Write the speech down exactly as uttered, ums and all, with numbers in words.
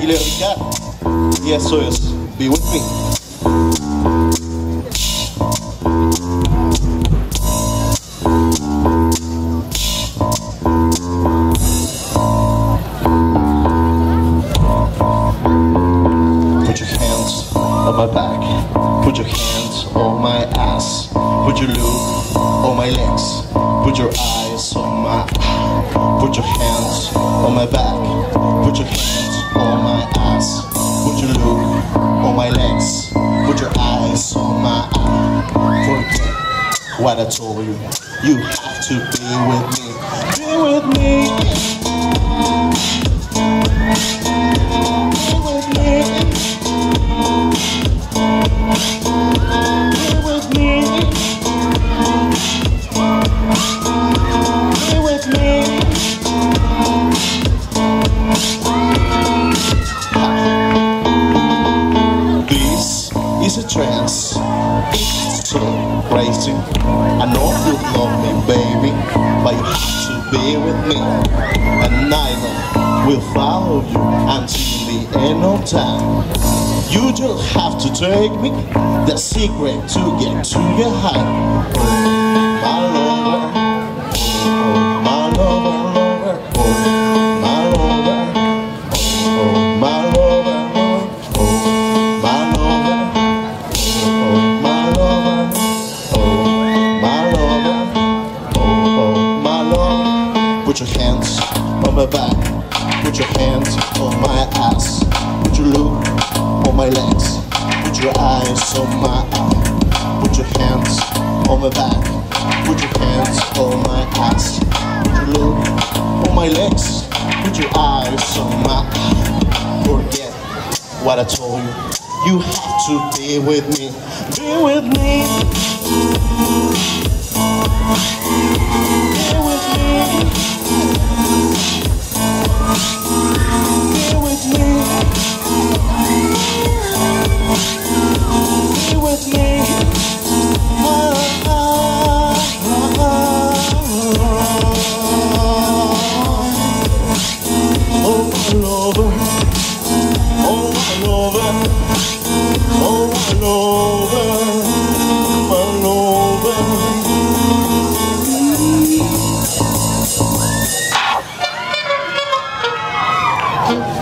Guiler Dicar y eso es Be With Me. Put your hands on my back, put your hands on my ass, put your look on my legs, put your eyes on my eye. Put your hands on my back, put your hands on my ass, put your look on my legs, put your eyes on my eye. Forget what I told you, you have to be with me, be with me. It's a trance, it's so crazy. I know you love me, baby, but you have to be with me. And I know will follow you until the end of time. You just have to take me, the secret to get to your heart. My lover, my lover, my lover, my lover, my lover. Put your hands on my back, put your hands on my ass, put your look on my legs, put your eyes on my eye. Put your hands on my back, put your hands on my ass, put your look on my legs, put your eyes on my eye. Forget what I told you, you have to be with me, be with me. Be with me. Be with me. Be with me. Ah, ah, ah, ah. Oh, my lover. Oh, my lover. Oh, my lover. My lover. Thank you.